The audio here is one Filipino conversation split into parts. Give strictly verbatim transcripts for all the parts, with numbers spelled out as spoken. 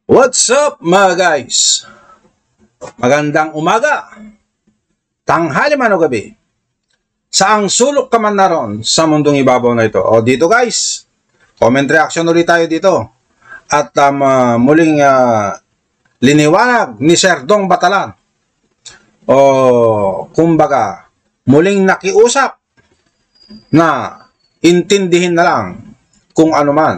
What's up mga guys? Magandang umaga, tanghali man o gabi, saang sulok ka man naroon sa mundong ibabaw na ito. O dito guys, comment reaction ulit tayo dito. At um, uh, muling uh, liniwanag ni Sir Dong Batalan. O kumbaga, muling nakiusap na intindihin na lang kung ano man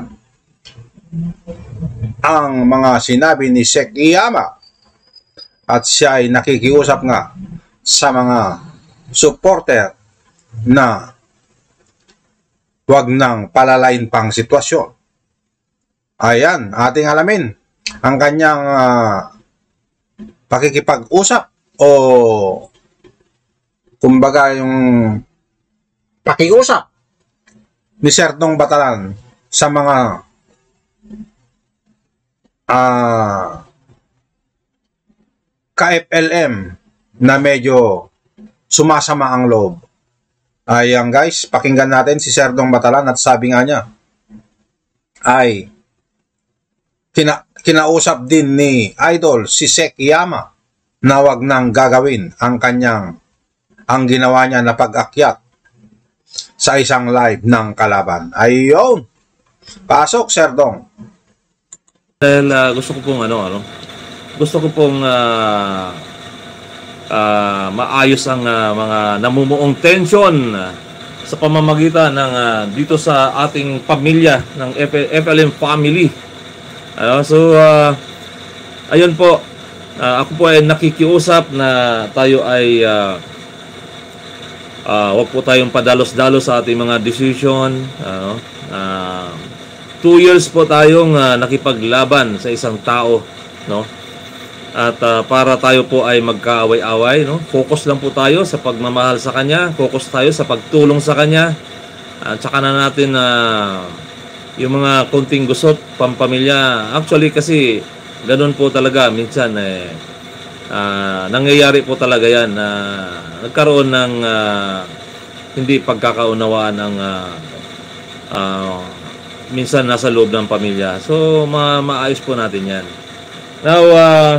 ang mga sinabi ni Sek Iyama, at siya ay nakikiusap nga sa mga supporter na wag nang palalain pang sitwasyon. Ayan, ating alamin ang kanyang uh, pakikipag-usap o kumbaga yung pakiusap ni Sir Dong Batalan sa mga Uh, K F L M na medyo sumasama ang loob. Ayan guys, pakinggan natin si Sir Dong Batalan at sabi nga niya ay kina, kinausap din ni Idol si Sek Iyama na wag nang gagawin ang kanyang ang ginawa niya na pag-akyat sa isang live ng kalaban. Ayun, pasok Sir Dong. Dahil uh, gusto ko pong ano, ano, gusto ko pong uh, uh, maayos ang uh, mga namumuong tension uh, sa pamamagitan ng uh, dito sa ating pamilya ng F L M family. Ano, so, uh, ayun po, uh, ako po ay nakikiusap na tayo ay uh, uh, wag po tayong padalos-dalos sa ating mga decision. Ano, uh, Two years po tayong uh, nakipaglaban sa isang tao, no? At uh, para tayo po ay magkaaway-away, no? Focus lang po tayo sa pagmamahal sa kanya, focus tayo sa pagtulong sa kanya. At saka na natin na uh, yung mga konting gusot, pampamilya. Actually kasi ganun po talaga minsan eh uh, nangyayari po talaga 'yan na uh, nagkaroon ng uh, hindi pagkakaunawaan ng uh, uh, minsan nasa loob ng pamilya. So, ma maayos po natin yan. Now, uh,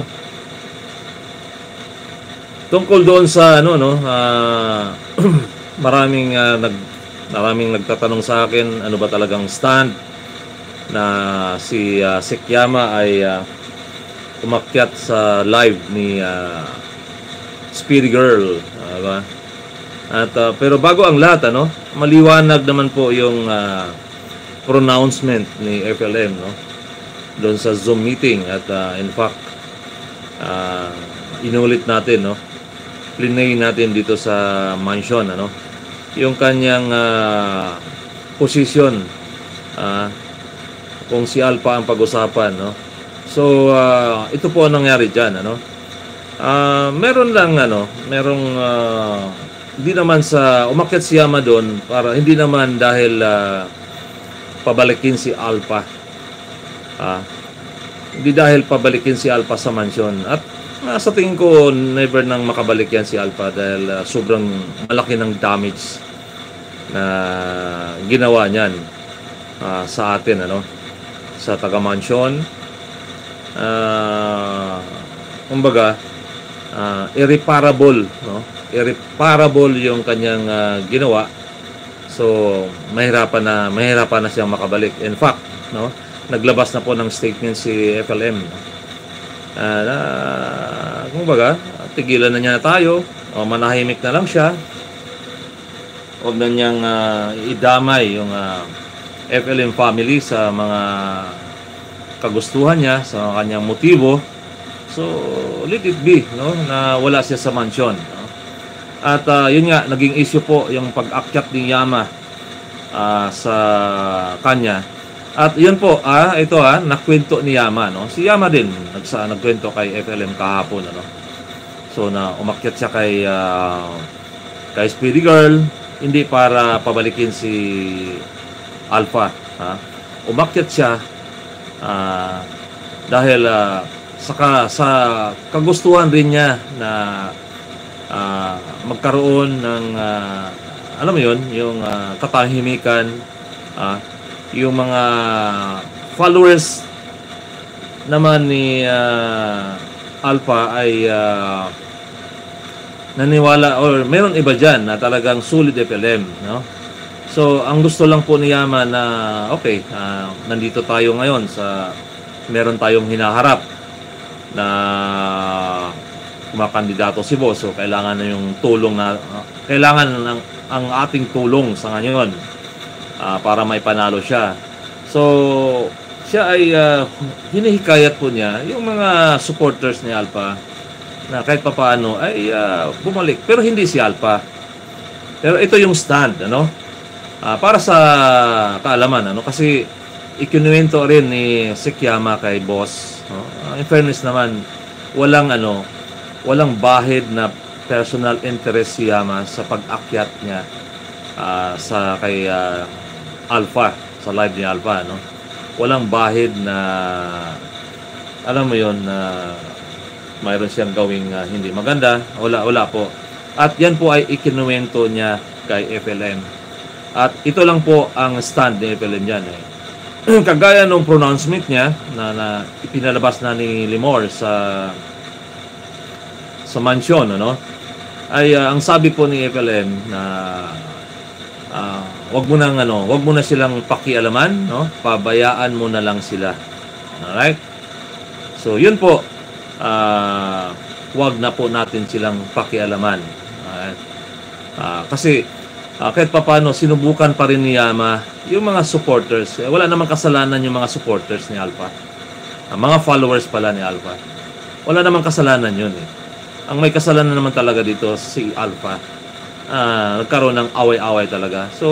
tungkol doon sa, ano, no, uh, maraming, uh, nag, maraming nagtatanong sa akin, ano ba talagang stand na si uh, Sek Iyama ay uh, umakyat sa live ni uh, Speedy Girl. Uh, diba? At, uh, pero bago ang lahat, ano, maliwanag naman po yung uh, pronouncement ni F L M, no, doon sa Zoom meeting. At uh, in fact uh, inulit natin, no, plinay natin dito sa mansion, ano, yung kanyang uh, posisyon, uh, kung si Alpha ang pag-usapan, no. So uh, ito po ang nangyari dyan, ano. Uh, meron lang, ano, merong uh, hindi naman sa umakyat si Iyama doon para hindi naman dahil uh, pabalikin si Alpha. Ah, hindi dahil pabalikin si Alpha sa mansion. At uh, sa tingin ko, never nang makabalik yan si Alpha dahil uh, sobrang malaki ng damage na ginawa niyan uh, sa atin, ano, sa taga-mansion. Uh, kumbaga, uh, irreparable, no? Irreparable yung kanyang uh, ginawa. So, mahirapan na, mahirapan na siyang makabalik. In fact, no, naglabas na po ng statement si F L M. Uh, na, kumbaga, tigilan na niya na tayo, o manahimik na lang siya. Huwag na niyang uh, idamay yung uh, F L M family sa mga kagustuhan niya, sa kanyang motibo. So, let it be, no, na wala siya sa mansion. No? At uh, yun nga, naging issue po yung pag-akyat ni Iyama uh, sa kanya. At yun po, ah, ito ah, nakwento ni Iyama, no? Si Iyama din, nagsa, nagkwento kay F L M kahapon, ano? So, na umakyat siya kay, uh, kay Speedy Girl, hindi para pabalikin si Alpha. Ha? Umakyat siya uh, dahil uh, sa, sa kagustuhan rin niya na Uh, magkaroon ng uh, alam mo yun, yung uh, katahimikan, uh, yung mga followers naman ni uh, Alpha ay uh, naniwala or meron iba dyan na talagang solid F L M, no? So, ang gusto lang po ni Yama na, okay, uh, nandito tayo ngayon sa, meron tayong hinaharap na kumakandidato si Boss. So, kailangan na yung tulong na, uh, kailangan ng, ang ating tulong sa ngayon uh, para may panalo siya. So, siya ay uh, hinihikayat po niya yung mga supporters ni Alpha na kahit papaano ay uh, bumalik. Pero hindi si Alpha. Pero ito yung stand, ano? Uh, para sa kaalaman, ano, kasi ikinuwento rin ni Sikiyama kay Boss, no? Uh, in fairness naman, walang ano, walang bahid na personal interest si Yama sa pag-akyat niya uh, sa kay uh, Alpha, sa live ni Alpha, no? Walang bahid na alam mo yon na uh, mayroon siyang gawing uh, hindi maganda, wala wala po. At yan po ay ikinuwento niya kay F L M. At ito lang po ang stand ni F L M dyan. Eh. Kagaya nung pronouncement niya na, na ipinalabas na ni Limor sa sa mansion, ano? Ay uh, ang sabi po ni F L M na uh, wag mo nang ano, wag mo na silang pakialaman, no? Pabayaan mo na lang sila. Alright? So, yun po. Uh, wag na po natin silang pakialaman. Alright? Uh, kasi Uh, kahit papano, sinubukan pa rin ni Yama yung mga supporters. Eh, wala namang kasalanan yung mga supporters ni Alpha. Uh, mga followers pala ni Alpha. Wala namang kasalanan yun. Eh. Ang may kasalanan naman talaga dito si Alpha. Uh, nagkaroon ng away-away talaga. So,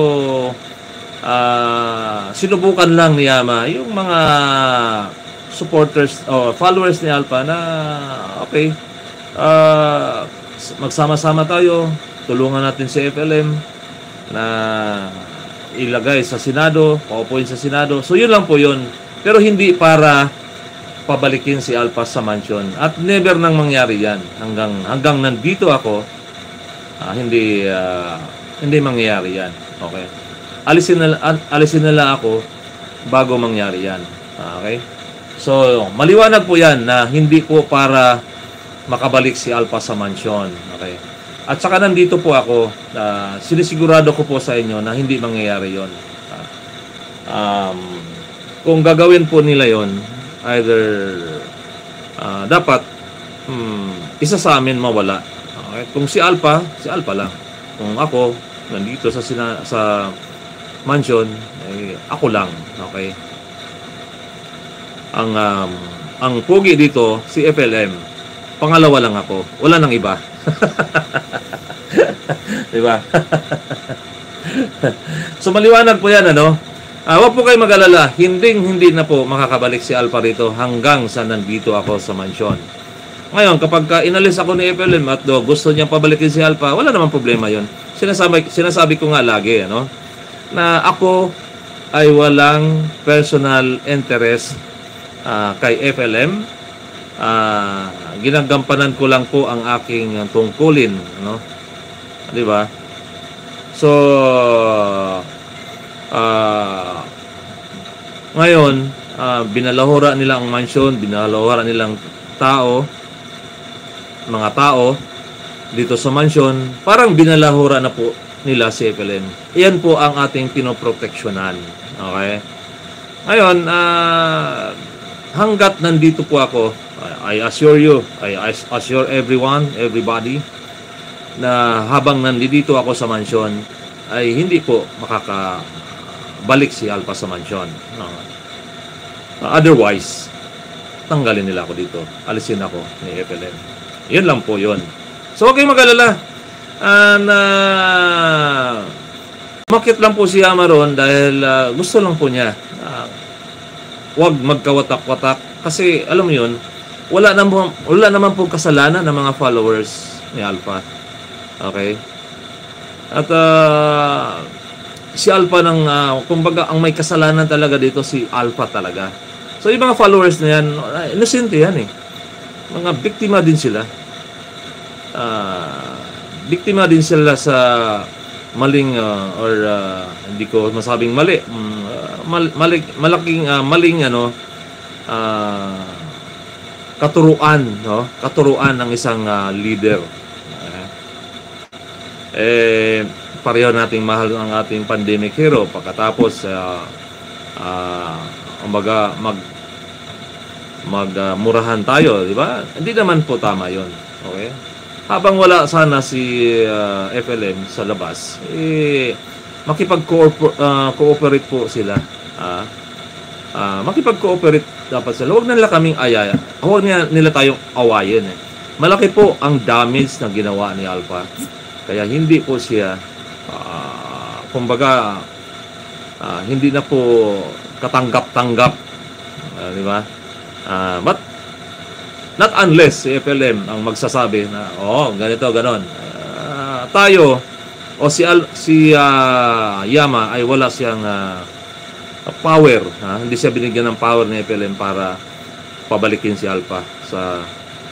uh, sinubukan lang ni Yama yung mga supporters o followers ni Alpha na okay, uh, magsama-sama tayo, tulungan natin si F L M na ilagay sa Senado, paupuin sa Senado. So, yun lang po yun. Pero hindi para pabalikin si Alpha sa mansion. At never nang mangyari yan. Hanggang, hanggang nandito ako, uh, hindi, uh, hindi mangyayari yan. Okay? Alisin na, alisin nila ako bago mangyari yan. Okay? So, maliwanag po yan na hindi po para makabalik si Alpha sa mansion. Okay? At saka nandito po ako, uh, sinisigurado ko po sa inyo na hindi mangyayari yon. Uh, um, kung gagawin po nila yon, either uh, dapat um, isa sa amin mawala. Okay? Kung si Alpha, si Alpha lang. Kung ako, nandito sa, sina, sa mansion, eh, ako lang. Okay? Ang, um, ang pogi dito, si F L M. Pangalawa lang ako. Wala nang iba. Diba? So maliwanag po yan, ano? Uh, wag po kayo mag-alala. Hindi, hindi na po makakabalik si Alpha rito hanggang sa nandito ako sa mansion. Ngayon, kapag ka inalis ako ni F L M at do, gusto niya pabalikin si Alpha, wala namang problema yon. Sinasabi, sinasabi ko nga lagi, ano? Na ako ay walang personal interest uh, kay F L M. Uh, ginagampanan ko lang po ang aking tungkulin, no? Di ba? So uh, ngayon uh, binalahura nila ang mansion, binalahura nilang tao, mga tao dito sa mansion, parang binalahura na po nila si F L M. Iyan po ang ating pinoproteksyonan. Okay? Ngayon, uh, hanggat nandito po ako, I assure you, I assure everyone, everybody, na habang nandito ako sa mansion, ay hindi po makakabalik si Alpha sa mansion. No. Uh, otherwise, tanggalin nila ako dito. Alisin ako ni F L M. Yun lang po yun. So, huwag kayong mag-alala. Uh, na makit lang po si Yama ron dahil uh, gusto lang po niya. Uh, huwag magkawatak-watak. Kasi, alam mo yun, wala naman, wala naman pong kasalanan ng mga followers ni Alpha. Okay? At uh, si Alpha ng, uh, kumbaga, ang may kasalanan talaga dito si Alpha talaga. So, yung mga followers na yan, innocent yan eh. Mga biktima din sila. Uh, biktima din sila sa maling, uh, or uh, hindi ko masabing mali. Um, uh, mal, mali malaking, uh, maling, ano, uh, katuruan, no? Katuruan ng isang uh, leader. Eh, pareho nating mahal ang ating pandemic hero. Pagkatapos, uh, uh, umbaga, mag magmurahan uh, tayo, di ba? Hindi naman po tama yon. Okay? Habang wala sana si uh, F L M sa labas, eh, makipag-cooperate uh, po sila. Ah, uh, makipag-cooperate dapat sila. Huwag nila kaming ayaya. Huwag nila, nila tayong awayin. Eh. Malaki po ang damage na ginawa ni Alpha. Kaya hindi po siya, uh, kumbaga, uh, hindi na po katanggap-tanggap. Uh, di ba? Uh, but, not unless si F L M ang magsasabi na, oh, ganito, ganon. Uh, tayo, o si, Al, si uh, Yama ay wala siyang uh, power. Ha? Hindi siya binigyan ng power ni F L M para pabalikin si Alpha sa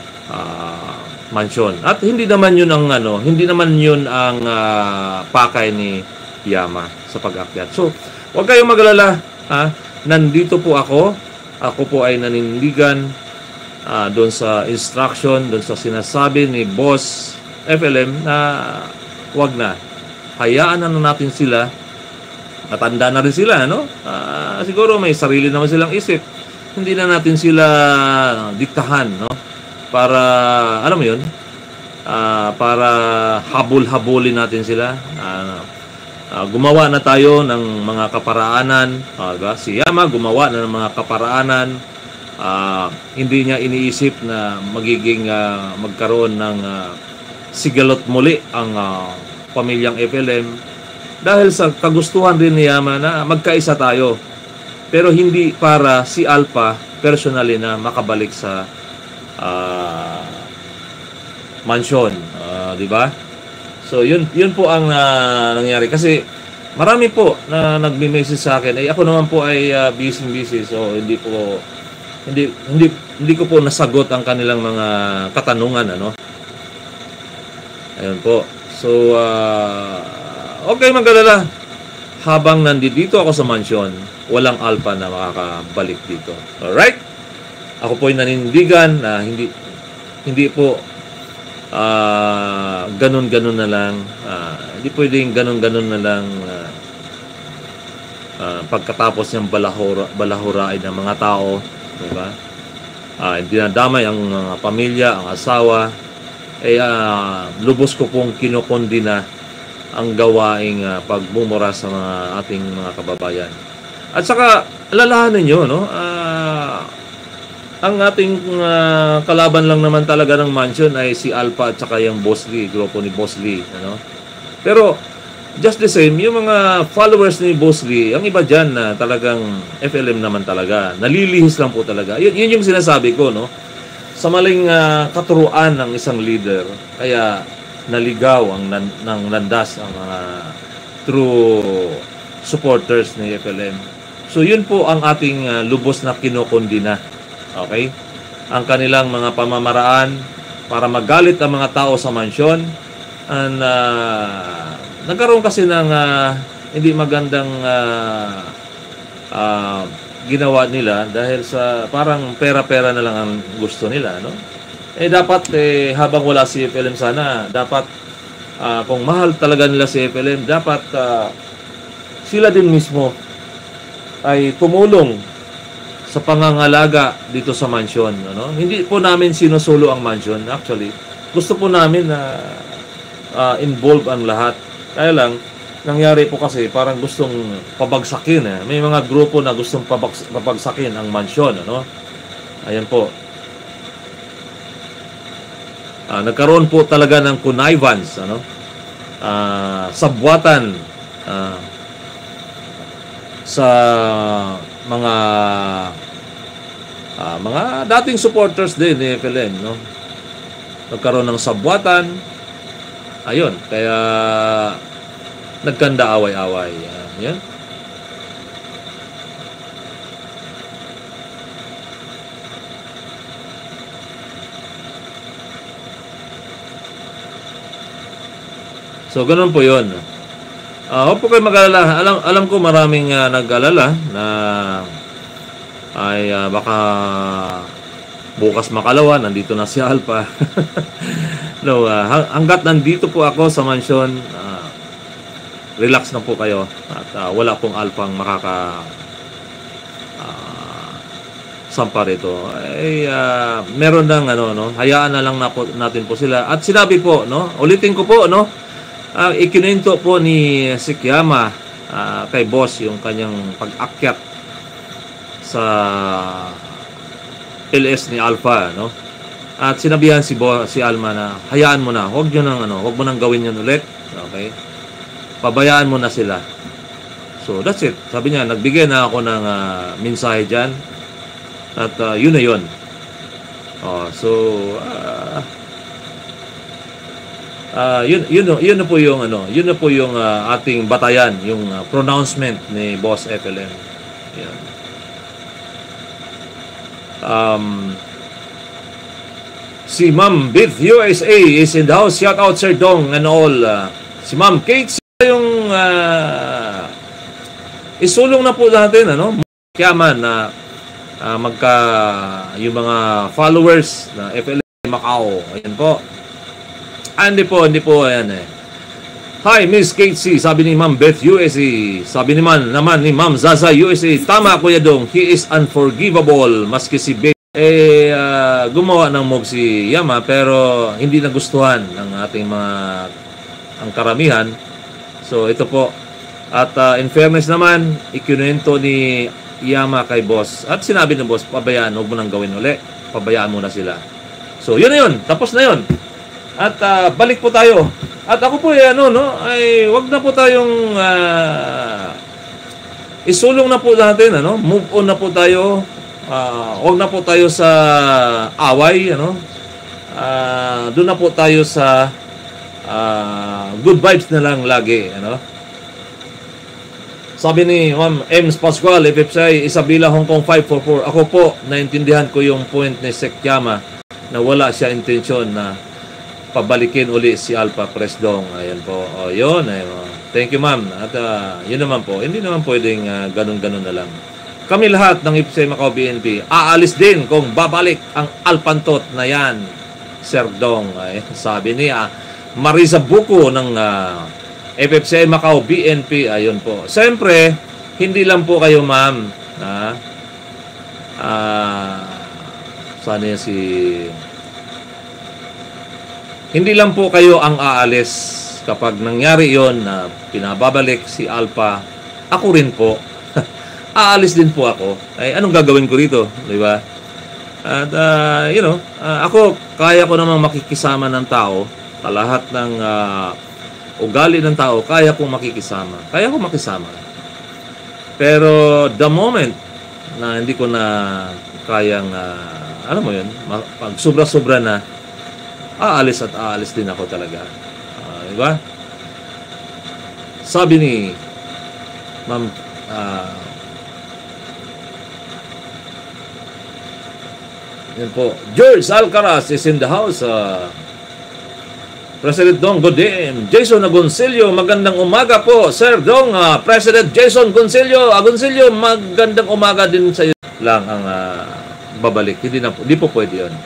uh, mansyon. At hindi naman yun ang ano, hindi naman yun ang uh, pakay ni Yama sa pag-akyat. So, huwag kayong magalala, ha? Nandito po ako. Ako po ay nanindigan uh, doon sa instruction, doon sa sinasabi ni Boss F L M na huwag na. Hayaan na natin sila. Matanda na rin sila, no? Uh, siguro may sarili naman silang isip. Hindi na natin sila diktahan, no? Para, alam mo yun, uh, para habol-habulin natin sila. Uh, uh, gumawa na tayo ng mga kaparaanan. Uh, diba? Si Yama gumawa na ng mga kaparaanan. Uh, hindi niya iniisip na magiging uh, magkaroon ng uh, sigalot muli ang uh, pamilyang F L M. Dahil sa kagustuhan din ni Yama na magkaisa tayo. Pero hindi para si Alpha personally na makabalik sa Uh, mansyon, uh, di ba? So yun yun po ang uh, nangyari kasi marami po na nagme-message sa akin. Eh ako naman po ay uh, busy busy so hindi po hindi hindi hindi ko po nasagot ang kanilang mga katanungan, ano. Ayun po. So uh, okay, mag-alala. Habang nandito ako sa mansyon, walang Alpha na makakabalik dito. All right? Ako po ay nanindigan na hindi hindi po uh, ganun-ganun na lang. Uh, hindi pwedeng ganun-ganun na lang uh, uh, pagkatapos ng balahura, balahurain ng mga tao. Diba? Uh, dinadamay ang mga pamilya, ang asawa. Eh, uh, lubos ko pong kinukondina ang gawaing uh, pagbumura sa mga ating mga kababayan. At saka, alalahanin nyo, no? Uh, ang ating uh, kalaban lang naman talaga ng mansyon ay si Alpha at saka yung Boss Lee, grupo ni Boss Lee, ano? Pero just the same, yung mga followers ni Boss Lee, ang iba diyan na talagang F L M naman talaga. Nalilihis lang po talaga. Yun, yun yung sinasabi ko, no? Sa maling uh, katuruan ng isang leader, kaya naligaw ang nan, ng landas ang mga true supporters ni F L M. So yun po ang ating uh, lubos na kinokondina. Okay? Ang kanilang mga pamamaraan para magalit ang mga tao sa mansyon. And uh, nagkaroon kasi ng uh, hindi magandang uh, uh, ginawa nila dahil sa parang pera-pera na lang ang gusto nila, no? Eh dapat eh, habang wala si F L M sana, dapat uh, kung mahal talaga nila si F L M, dapat uh, sila din mismo ay tumulong sa pangangalaga dito sa mansyon, ano? Hindi po namin sinusulo ang mansyon, actually. Gusto po namin na uh, involve ang lahat. Kaya lang, nangyari po kasi parang gustong pabagsakin, eh. May mga grupo na gustong pabags pabagsakin ang mansyon, ano? Ayan po. Uh, nagkaroon po talaga ng connivance, ano? Uh, sabwatan uh, sa mga uh, mga dating supporters din ni F L M, no? Nagkaroon ng sabwatan. Ayun, kaya nagkanda away-away. Uh, yan. So, ganun po yun. Uh, huwag po kayo mag-alala. Alam, alam ko maraming uh, nag-alala na ay uh, baka bukas makalawa, nandito na si Alpha. No, uh, hanggat nandito po ako sa mansyon, uh, relax na po kayo at uh, wala pong Alphang makaka uh, sampa rito. Ay uh, meron nang ano no, hayaan na lang na po, natin po sila. At sinabi po no, ulitin ko po no, uh, ikininto po ni Sikiyama uh, kay boss yung kanyang pag-akyat sa L S ni Alpha no. At sinabihan si Bo, si Alma na hayaan mo na, huwag niyo nang ano, huwag mo nang gawin 'yan ulit. Okay? Pabayaan mo na sila. So that's it. Sabi niya, nagbigay na ako ng uh, mensahe diyan. At uh, yun na yun. Oh, so uh, uh, yun yun yun na po yung ano, yun na po yung uh, ating batayan, yung uh, pronouncement ni Boss F L M. Yan. Um Si Ma'am Bith U S A is in the house. Shout out Sir Dong and all. Uh, si Ma'am Kate yung uh, isulong na po natin ano. Kaya man na uh, uh, magka yung mga followers na F L M Macau. Ayan po. Ah, hindi po, hindi po ayan eh. Hi Miss Kate C. Sabi ni Ma'am Beth U S A. Sabi ni man naman ni Ma'am Zaza U S A. Tama Kuya Dong. He is unforgivable. Maski si Beth eh uh, gumawa ng move si Yama pero hindi nagustuhan ng ating mga ang karamihan. So ito po at uh, in fairness naman ikinuwento ni Yama kay boss at sinabi ng boss pabayaan, huwag mo nang gawin uli, pabayaan mo na sila. So yun na yun, tapos na yun at uh, balik po tayo at ako po eh, ano no ay wag na po tayong uh, isulong na po natin ano, move on na po tayo. Uh, huwag na po tayo sa away, ano? Uh, doon na po tayo sa uh, good vibes na lang lagi, ano? Sabi ni Ma'am Ems Pascual, F F C I, Isabela, Hong Kong five four four. Ako po, naintindihan ko yung point ni Sikiyama na wala siya intensyon na pabalikin uli si Alpha Presdong. Ayan po. O, yun. Ayun. Thank you, ma'am. At uh, yun naman po. Hindi naman pwedeng uh, ganun-ganun na lang. Kami lahat ng F F C I Macau B N P, aalis din kung babalik ang alpantot na yan, Sir Dong. Ay, sabi niya, Marisa Buko ng uh, F F C I Macau B N P. Ayun po. Siyempre, hindi lang po kayo, ma'am. Ha? Uh, saan niya si... Hindi lang po kayo ang aalis kapag nangyari yon na pinababalik si Alpha. Ako rin po. Aalis din po ako. Ay, anong gagawin ko rito? Di ba? At, uh, you know, uh, ako, kaya ko namang makikisama ng tao. Sa lahat ng uh, ugali ng tao, kaya kong makikisama. Kaya kong makisama. Pero, the moment na hindi ko na kayang, uh, alam mo yun, pag sobra-sobra na, aalis at aalis din ako talaga. Uh, di ba? Sabi ni Ma'am, uh, yan po. George Alcaraz is in the house. Uh, President Dong, good day. Jason Agoncillo, magandang umaga po. Sir Dong, uh, President Jason Agoncillo, Agoncillo, magandang umaga din sa iyo. Lang ang uh, babalik. Hindi, na, hindi po pwede yun.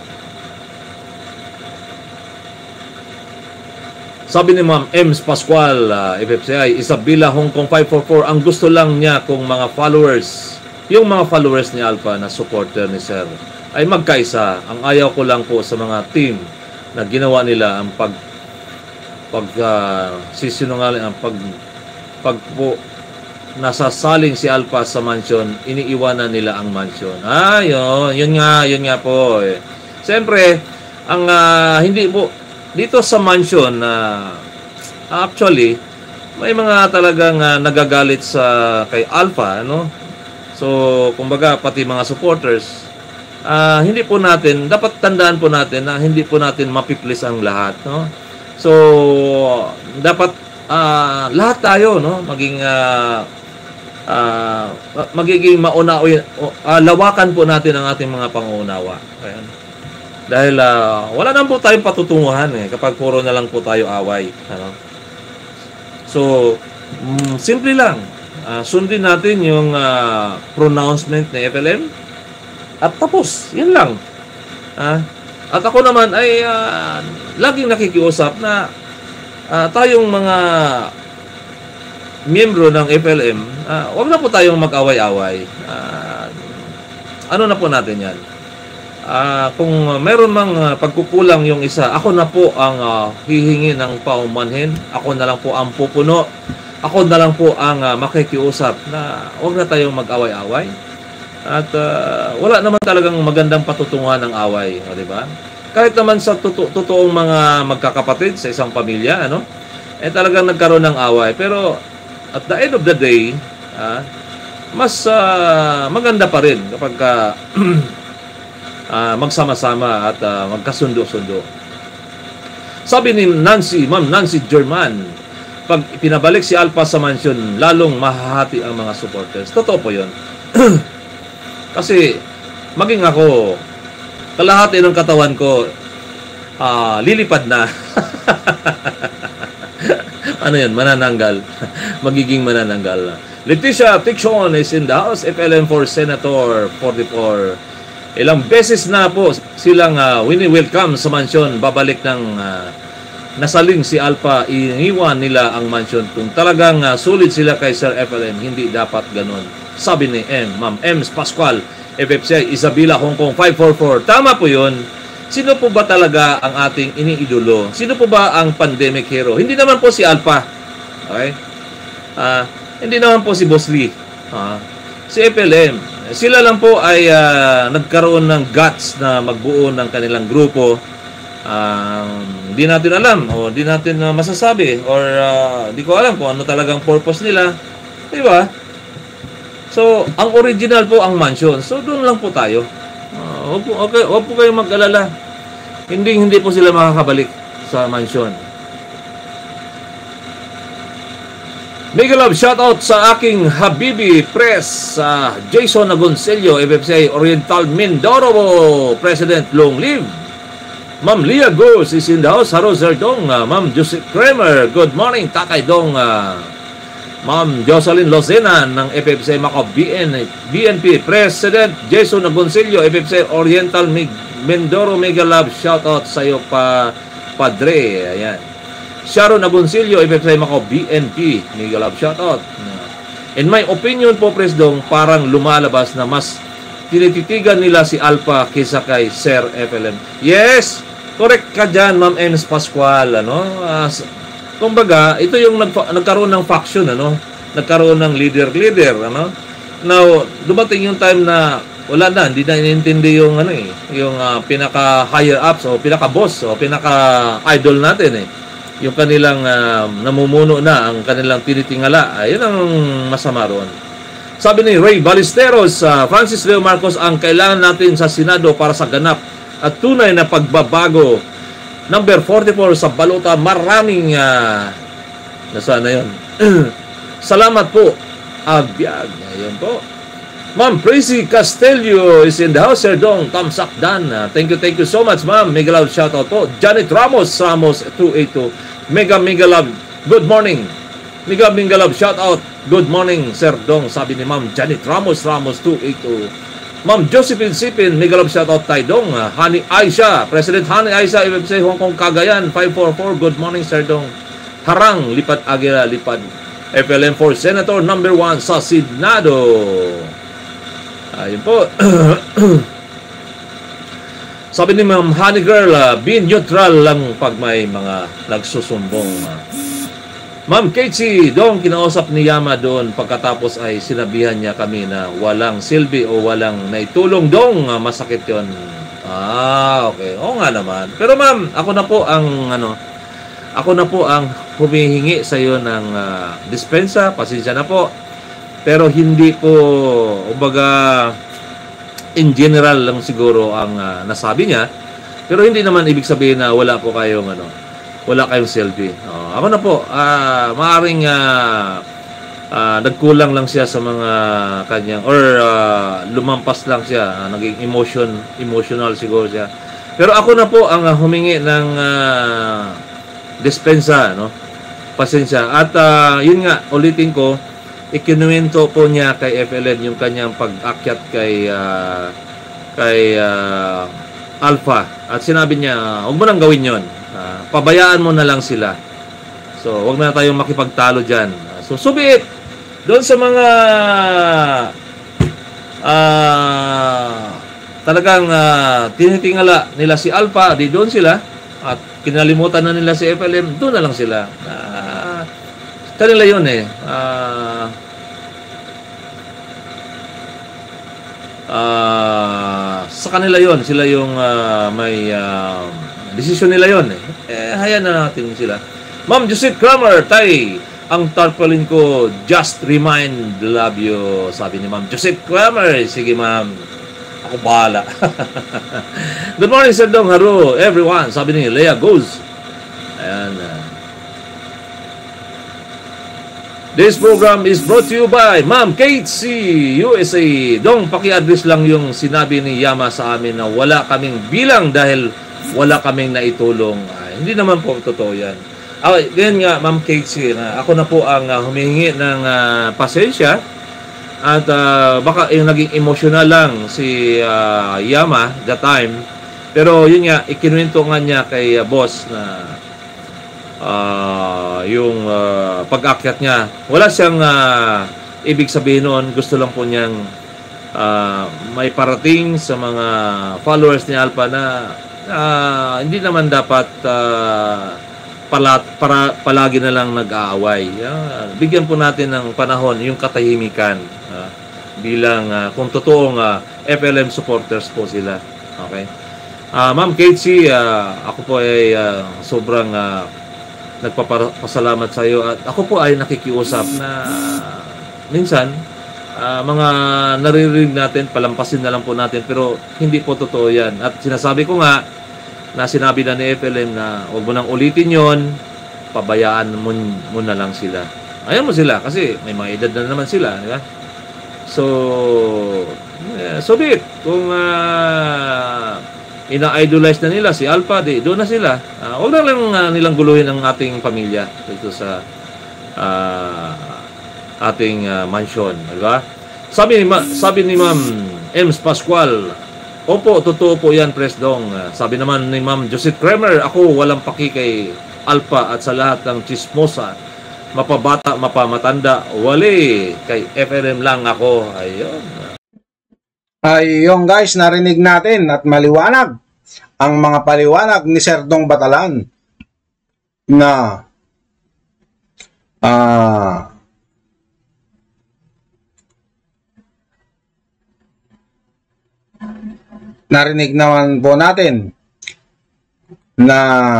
Sabi ni Ma'am Ems Pascual, uh, F F C I, Isabela, Hong Kong five four four, ang gusto lang niya kung mga followers, yung mga followers ni Alpha na supporter ni Sir, ay magkaisa. Ang ayaw ko lang po sa mga team na ginawa nila ang pag pag uh, sisinungaling ang pag pag po nasasaling si Alpha sa mansion, iniiwanan nila ang mansion. Ah, yun, yun nga, yun nga po. Eh. Siyempre, ang uh, hindi po dito sa mansion na uh, actually may mga talagang uh, nagagalit sa kay Alpha, ano? So, kumbaga pati mga supporters, Uh, hindi po natin, dapat tandaan po natin na hindi po natin mapiplis ang lahat, no? So, dapat uh, lahat tayo, no? Maging uh, uh, magiging maunawa, uh, lawakan po natin ang ating mga pangunawa. Ayan. Dahil uh, wala naman po tayong patutunguhan eh, kapag puro na lang po tayo away, ano? So, mm, simple lang. Uh, sundin natin yung uh, pronouncement ni F L M. at tapos. Yan lang. Ah, at ako naman ay uh, laging nakikiusap na uh, tayong mga miyembro ng F L M, uh, huwag na po tayong mag-away-away. Uh, ano na po natin yan? Uh, kung meron mang uh, pagkukulang yung isa, ako na po ang uh, hihingi ng paumanhin. Ako na lang po ang pupuno. Ako na lang po ang uh, makikiusap na huwag na tayong mag-away-away. At uh, wala naman talagang magandang patutunguhan ng away, o, di ba? Kahit naman sa toto- totoong mga magkakapatid sa isang pamilya, ano? Eh talagang nagkaroon ng away. Pero at the end of the day, uh, mas uh, maganda pa rin kapag uh, uh, magsama-sama at uh, magkasundo-sundo. Sabi ni Nancy, Ma'am Nancy German, pag pinabalik si Alpha sa mansion, lalong mahahati ang mga supporters. Totoo po yun. Kasi maging ako, kalahati ng katawan ko, uh, lilipad na. Ano yun? Manananggal. Magiging manananggal. Leticia Tixon is in the house. F L M for Senator forty-four. Ilang beses na po silang uh, wini-welcome sa mansion. Babalik ng uh, nasaling si Alpha. Iniwan nila ang mansion. Kung talagang uh, sulit sila kay Sir F L M, hindi dapat ganun. Sabi ni M. Ma'am M. Pascual, F F C I, Isabela, Hong Kong, five four four. Tama po yun. Sino po ba talaga ang ating iniidolo? Sino po ba ang pandemic hero? Hindi naman po si Alpha. Okay? Uh, hindi naman po si Boss Lee. Uh, si F L M. Sila lang po ay uh, nagkaroon ng guts na magbuo ng kanilang grupo. Hindi uh, natin alam o hindi natin uh, masasabi or hindi uh, ko alam kung ano talagang purpose nila. Di ba? So, ang original po ang mansion. So, doon lang po tayo. Uh, huwag po, okay, huwag po kayong mag-alala. Hindi, hindi po sila makakabalik sa mansion. Mega love shoutout sa aking Habibi Press, uh, Jason Agoncillo, F F C I Oriental Mindoro, President, long live. Ma'am Leah Goes is in the house. Haro Sir Dong. Uh, Ma'am Joseph Kramer, good morning. Tatay Dong. Uh, Ma'am Jocelyn Lozena ng F F C I Macau B N, B N P President Jason Agoncillo, F F C I Oriental Mindoro, mega love shoutout sa iyo pa Padre. Ayan. Sharon Agoncillo, F F C I Macau B N P, mega love shoutout. In my opinion po, Presdong, parang lumalabas na mas tinititigan nila si Alpha kaysa kay Sir F L M. Yes, correct ka dyan, Ma'am Ems Pascual, ano? Uh, kumbaga, ito yung nagfa- nagkaroon ng faction, ano? Nagkaroon ng leader-leader, ano? Now, dumating yung time na wala na, hindi na inintindi yung ano eh, yung uh, pinaka higher ups o pinaka boss o pinaka idol natin eh. Yung kanilang uh, namumuno na, ang kanilang tinitingala, ayun ang masama roon. Sabi ni Ray Ballesteros, uh, Francis Leo Marcos, ang kailangan natin sa Senado para sa ganap at tunay na pagbabago. Number forty-four sa balota, maraming uh, nasaan na yun? Salamat po, Agbiag. Ayun po. Ma'am Praisy Castelio is in the house. Sir Dong, thumbs up dan. Uh, thank you, thank you so much, ma'am. Mega love shoutout po. Janet Ramos, Ramos two eighty-two. Mega, mega love. Good morning. Mega, mega love shoutout. Good morning, Sir Dong. Sabi ni ma'am Janet Ramos, Ramos two eighty-two. Ma'am Josephine Sipin, mega love shoutout Tay Dong. Uh, Honey Aisha, President Honey Aisha, F F C Hong Kong Cagayan, five four four. Good morning, Sir Dong. Harang, Lipat Aguila, Lipat. F L M for Senator number one sa Senado. Ayun po. Sabi ni Ma'am Honey Girl, uh, be neutral lang pag may mga nagsusumbong. Ma'am Casey, Dong, kinausap ni Yama doon pagkatapos ay sinabihan niya kami na walang silbi o walang naitulong. Dong, uh, masakit yon. Ah, okay. Oo nga naman. Pero ma'am, ako na po ang ano, ako na po ang humihingi sa iyo ng uh, dispensa. Pasensya na po. Pero hindi po, ubaga, in general lang siguro ang uh, nasabi niya. Pero hindi naman ibig sabihin na wala po kayong, ano, wala kayong selfie. Oh, ako na po, uh, maaaring uh, uh, nagkulang lang siya sa mga kanyang, or uh, lumampas lang siya, uh, naging emotion, emotional siguro siya. Pero ako na po ang uh, humingi ng uh, dispensa, no? Pasensya. At uh, yun nga, ulitin ko, ikinuwento po niya kay F L N yung kanyang pag-akyat kay uh, kay uh, Alpha. At sinabi niya, huwag mo nang gawin yon. Uh, pabayaan mo na lang sila. So, huwag na tayong makipagtalo dyan. Uh, so, subit! Doon sa mga uh, talagang uh, tinitingala nila si Alpha, di doon sila. At kinalimutan na nila si F L M, doon na lang sila. Uh, kanila yun eh. Uh, uh, sa kanila yon, sila yung uh, may uh, desisyon nila yon eh. Eh, hayaan na natin sila. Ma'am Josette Kramer, tay, ang tarpaulin ko, just remind, love you, sabi ni Ma'am Josette Kramer. Sige ma'am, ako bahala. Good morning, Sir Dong Haro, everyone, sabi ni Leah Goes. Ayan. Uh, this program is brought to you by Ma'am Kate C. U S A. Dong, paki-address lang yung sinabi ni Yama sa amin na wala kaming bilang dahil wala kaming naitulong. Ay, hindi naman po totoo yan. Okay, ganyan nga, Ma'am Kate C. Na ako na po ang uh, humihingi ng uh, pasensya. At uh, baka yung naging emotional lang si uh, Yama that time. Pero yun nga, ikinuwento nga niya kay uh, boss na uh, yung uh, pag-akyat niya. Wala siyang uh, ibig sabihin noon. Gusto lang po niyang uh, may parating sa mga followers ni Alpha na uh, hindi naman dapat uh, pala, para, palagi na lang nag-aaway. Uh, bigyan po natin ng panahon yung katahimikan. Uh, bilang uh, kung totoong uh, F L M supporters po sila. Okay? Uh, Ma'am Casey, uh, ako po ay uh, sobrang uh, nagpapasalamat sa iyo at ako po ay nakikiusap na uh, minsan uh, mga naririnig natin, palampasin na lang po natin pero hindi po totoo yan. At sinasabi ko nga na sinabi na ni F L M na huwag mo nang ulitin yon, pabayaan mo, mo na lang sila. Ayaw mo sila kasi may mga edad na naman sila, di ba? So, yeah, so be it. Kung uh, ina-idolize na nila si Alpha, di, doon na sila. Uh, huwag na lang uh, nilang guluhin ang ating pamilya dito sa uh, ating uh, mansion, di ba? Sabi ni, Ma sabi ni Ma'am Ems Pascual, opo, totoo po yan, Presdong. Uh, sabi naman ni Ma'am Josette Kramer, ako walang paki kay Alpha at sa lahat ng chismosa. Mapabata, mapamatanda, wali. Kay F L M lang ako. Ayun. Ayun guys, narinig natin at maliwanag ang mga paliwanag ni Sir Dong Batalan na uh, narinig naman po natin na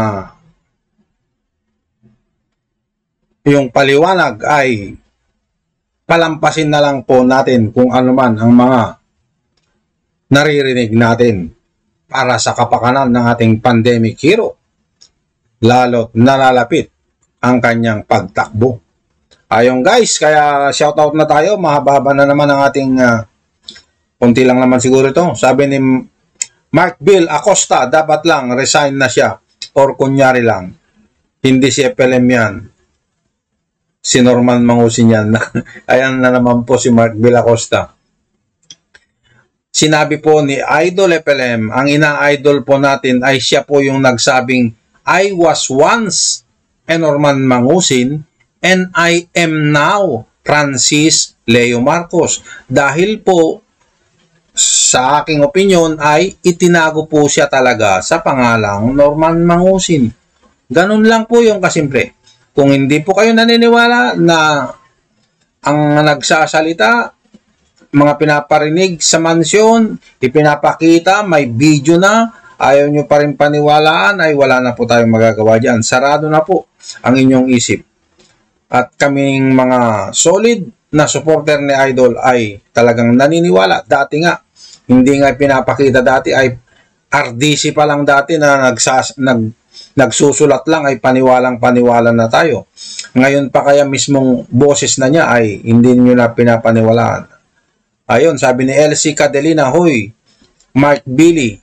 yung paliwanag ay palampasin na lang po natin kung ano man ang mga naririnig natin para sa kapakanan ng ating pandemic hero, lalo't nalalapit ang kanyang pagtakbo. Ayun guys, kaya shoutout na tayo, mahaba na naman ang ating uh, kunti lang naman siguro ito. Sabi ni Mark Bill Acosta, dapat lang resign na siya or kunyari lang, hindi si F L M yan, si Norman Mangusin yan. Ayan na naman po si Mark Bill Acosta. Sinabi po ni Idol F L M, ang ina-idol po natin ay siya po yung nagsabing, I was once a Norman Mangusin and I am now Francis Leo Marcos. Dahil po, sa aking opinion ay itinago po siya talaga sa pangalang Norman Mangusin. Ganun lang po yung kasimple. Kung hindi po kayo naniniwala na ang nagsasalita, mga pinaparinig sa mansyon, ipinapakita, may video na, ayaw nyo pa rin paniwalaan, ay wala na po tayong magagawa dyan. Sarado na po ang inyong isip. At kaming mga solid na supporter ni Idol ay talagang naniniwala. Dati nga, hindi nga pinapakita dati, ay R D C pa lang dati na nagsas, nag, nagsusulat lang ay paniwalang paniwala na tayo. Ngayon pa kaya mismong boses na niya ay hindi nyo na pinapaniwalaan. Ayun, sabi ni L C Cadelina, hoy, Mark Billy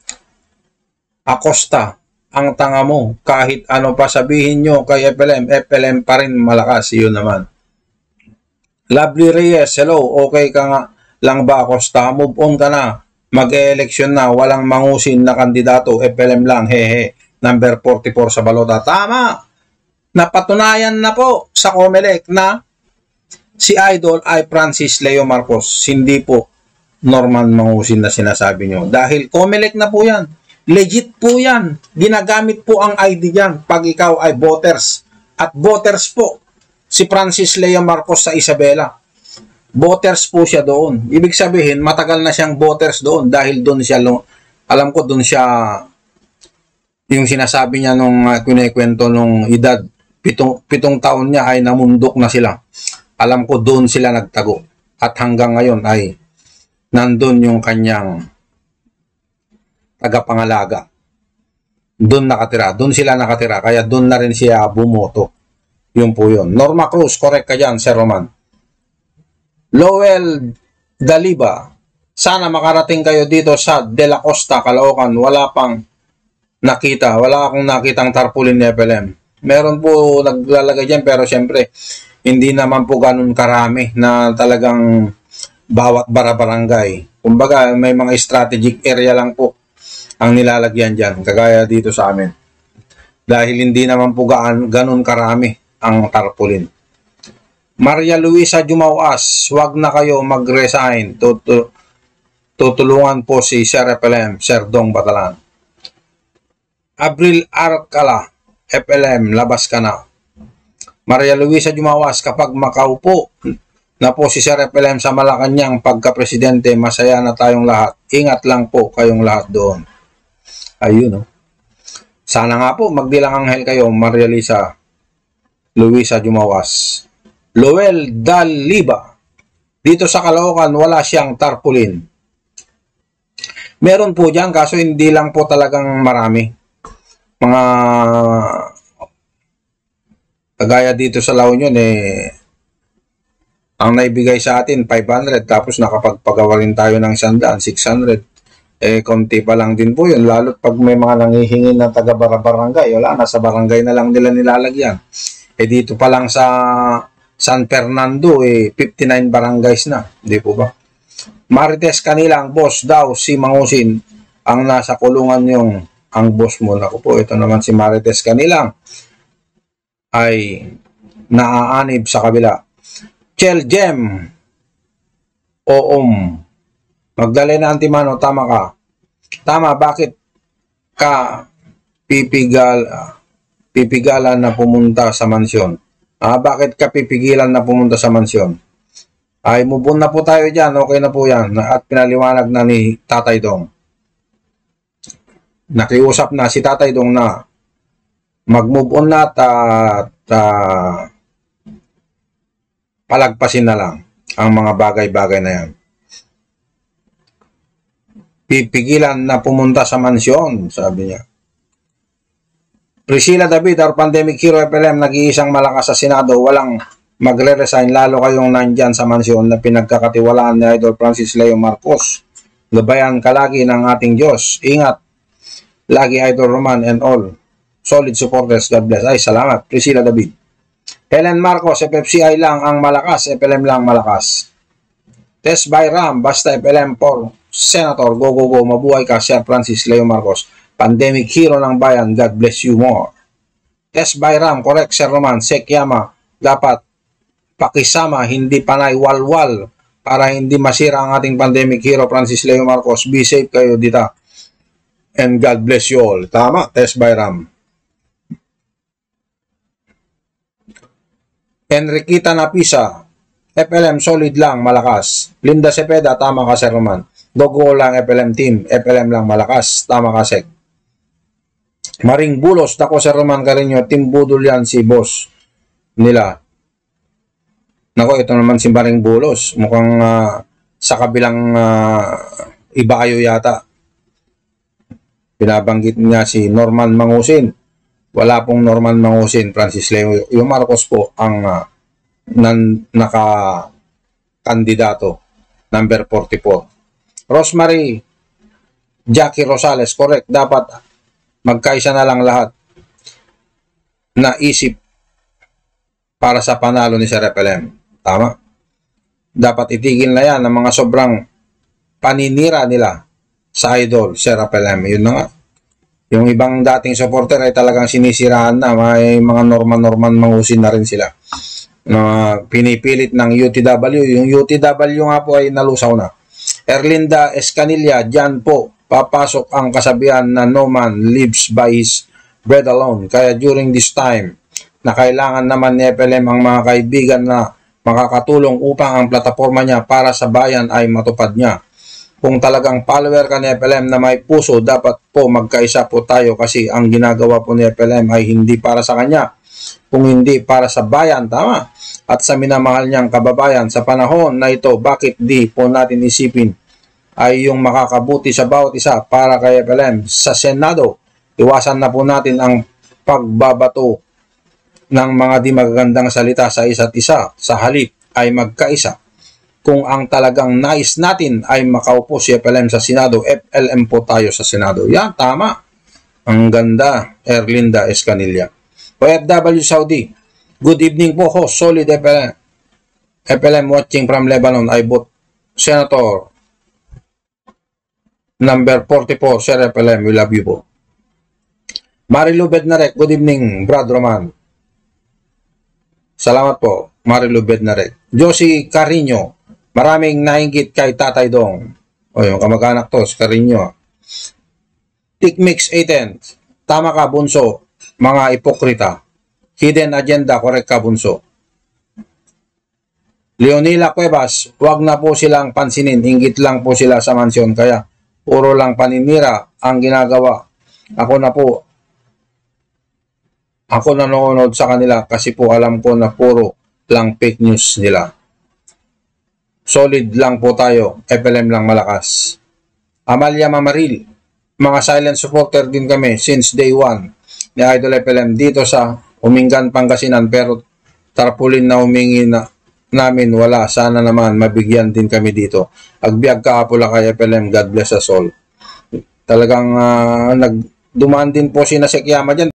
Acosta, ang tanga mo, kahit ano pa sabihin nyo kay F L M, F L M pa rin malakas, yun naman. Lovely Reyes, hello, okay ka nga lang ba Acosta? Move on ka na. mag-eleksyon na, walang mangusin na kandidato, F L M lang, hehe, number forty-four sa balota. Tama! Napatunayan na po sa COMELEC na si Idol ay Francis Leo Marcos, hindi po Norman Mangusin na sinasabi nyo. Dahil COMELEC na po yan. Legit po yan. Ginagamit po ang I D yan pag ikaw ay voters. At voters po si Francis Leo Marcos sa Isabela. Voters po siya doon. Ibig sabihin, matagal na siyang voters doon dahil doon siya, alam ko doon siya, yung sinasabi niya nung uh, kinikwento nung edad, pitong, pitong taon niya ay namundok na sila. Alam ko doon sila nagtago. At hanggang ngayon ay nandun yung kanyang tagapangalaga. Doon nakatira. Doon sila nakatira. Kaya doon na rin siya bumoto. Yun po yun. Norma Cruz, correct ka dyan, Sir Roman. Lowell Daliba, sana makarating kayo dito sa De La Costa, Caloocan. Wala pang nakita. Wala akong nakitang tarpaulin ni F L M. Meron po naglalagay dyan, pero syempre, hindi naman po ganun karami na talagang bawat bara-barangay. Kumbaga, may mga strategic area lang po ang nilalagyan dyan, kagaya dito sa amin. Dahil hindi naman po gaan, ganun karami ang tarpaulin. Maria Luisa Jumawas, wag na kayo mag-resign. Tutu tutulungan po si Sir F L M, Sir Dong Batalan. Abril Arcala, F L M, labas ka na. Maria Luisa Jumawas, kapag makaupo na po si Sir F L M sa Malacanang pagka-presidente, masaya na tayong lahat. Ingat lang po kayong lahat doon. Ayun, no? Sana nga po, magdilang anghel kayo, Maria Luisa Luisa Jumawas. Lowell Daliba, dito sa Caloocan, wala siyang tarpaulin. Meron po dyan, kaso hindi lang po talagang marami. Mga kagaya dito sa La Union, eh, ang naibigay sa atin, five hundred, tapos nakapagpagawa rin tayo ng sandaan, six hundred. Eh, konti pa lang din po yun. Lalo't pag may mga nangihingi ng taga-barangay, wala, nasa barangay na lang nila nilalagyan. Eh, dito pa lang sa San Fernando, eh, fifty-nine barangays na. Hindi po ba? Marites Kanilang, boss daw, si Mangusin, ang nasa kulungan yung, ang boss mo. Naku po, ito naman si Marites Kanilang, ay naaanib sa kabila. Chel Gem, Oom, Magdalena Antimano, tama ka. Tama, bakit ka pipigal, pipigalan na pumunta sa mansyon? Ah, bakit ka pipigilan na pumunta sa mansyon? Ay, move on na po tayo dyan. Okay na po yan. At pinaliwanag na ni Tatay Dong. Nakiusap na si Tatay Dong na mag-move on na at uh, palagpasin na lang ang mga bagay-bagay na yan. Pipigilan na pumunta sa mansyon, sabi niya. Priscilla David, our pandemic hero F L M, nag-iisang malakas sa Senado, walang magre-resign, lalo kayong nandyan sa mansyon na pinagkakatiwalaan ni Idol Francis Leo Marcos. Gabayan ka lagi ng ating Diyos. Ingat. Lagi Idol Roman and all. Solid supporters. God bless. Ay, salamat. Priscilla David. Helen Marcos, F F C I lang ang malakas, F L M lang malakas. Test by Ram, basta F L M for Senator. Go, go, go. Mabuhay ka, Sir Francis Leo Marcos. Pandemic hero ng bayan, God bless you more. Test by Ram, correct, Sir Roman. Sekyama, dapat pakisama, hindi panay walwal para hindi masira ang ating pandemic hero, Francis Leo Marcos. Be safe kayo dito. And God bless you all. Tama, Test by Ram. Enriquita Napisa, F L M solid lang, malakas. Linda Cepeda, tama ka, Sir Roman. Dogo lang, F L M team, F L M lang, malakas. Tama ka, Sek. Maring Bulos, tako, Sir Roman Carino, team budol yan si boss nila. Nako, ito naman si Maring Bulos. Mukhang uh, sa kabilang uh, iba kayo yata. Pinabanggit niya si Norman Mangusin. Wala pong Norman Mangusin, Francis Leo. Yung Marcos po ang uh, nan, naka-kandidato, number forty-four. Rosemary Jackie Rosales, correct. Dapat magkaisa na lang lahat na isip para sa panalo ni Sir F L M. Tama. Dapat itigil na yan ang mga sobrang paninira nila sa idol, Sir Apelem. Yun na nga. Yung ibang dating supporter ay talagang sinisiraan na. May mga Norman-Norman mangusin na rin sila. Na pinipilit ng U T W. Yung U T W nga po ay nalusaw na. Erlinda Escanilla, dyan po papasok ang kasabihan na no man lives by his bread alone. Kaya during this time, na kailangan naman ni F L M ang mga kaibigan na makakatulong upang ang plataforma niya para sa bayan ay matupad niya. Kung talagang follower ka ni F L M na may puso, dapat po magkaisa po tayo kasi ang ginagawa po ni F L M ay hindi para sa kanya, kung hindi para sa bayan, tama? At sa minamahal niyang kababayan sa panahon na ito, bakit di po natin isipin ay yung makakabuti sa bawat isa para kay F L M sa Senado. Iwasan na po natin ang pagbabato ng mga di magagandang salita sa isa't isa, sa halip ay magkaisa. Kung ang talagang nais natin ay makaupo si F L M sa Senado, F L M po tayo sa Senado. Yan, tama. Ang ganda, Erlinda Escanilla. O F W Saudi, good evening po ho, solid F L M. F L M watching from Lebanon, I vote Senator number forty-four, Sir F L M, we love you po. Marilu Bednarek, good evening, Brad Roman. Salamat po, Marilu Bednarek. Josie Carino, maraming nainggit kay Tatay Dong. O yung kamag-anak to, si Carino. Tikmix eighteen, tama ka bunso, mga ipokrita. Hidden agenda, correct ka bunso. Leonila Cuevas, wag na po silang pansinin, inggit lang po sila sa mansyon, kaya puro lang paninira ang ginagawa. Ako na po, ako nanonood sa kanila kasi po alam ko na puro lang fake news nila. Solid lang po tayo, F L M lang malakas. Amalia Mamaril, mga silent supporter din kami since day one ni Idol F L M dito sa Umingan, Pangasinan, pero tarpulin na humingi na namin wala. Sana naman mabigyan din kami dito. Agbiag kaapula kay F L M, God bless us all. Talagang uh, nagdumaan din po si na Sekyama dyan.